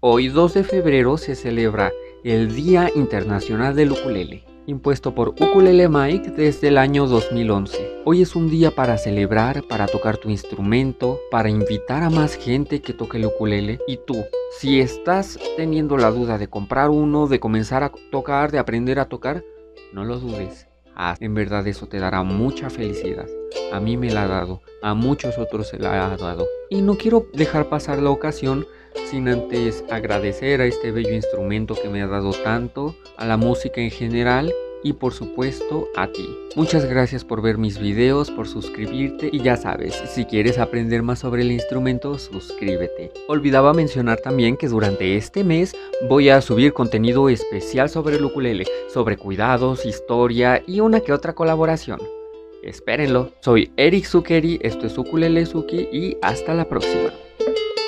Hoy 2 de febrero se celebra el Día Internacional del Ukulele, impuesto por Ukulele Mike desde el año 2011. Hoy es un día para celebrar, para tocar tu instrumento, para invitar a más gente que toque el ukulele. Y tú, si estás teniendo la duda de comprar uno, de comenzar a tocar, de aprender a tocar, no lo dudes. En verdad eso te dará mucha felicidad. A mí me la ha dado, a muchos otros se la ha dado. Y no quiero dejar pasar la ocasión sin antes agradecer a este bello instrumento que me ha dado tanto, a la música en general y por supuesto a ti. Muchas gracias por ver mis videos, por suscribirte y ya sabes, si quieres aprender más sobre el instrumento, suscríbete. Olvidaba mencionar también que durante este mes voy a subir contenido especial sobre el ukulele, sobre cuidados, historia y una que otra colaboración. Espérenlo. Soy Eric Zuccheri, esto es Ukulele Zuki y hasta la próxima.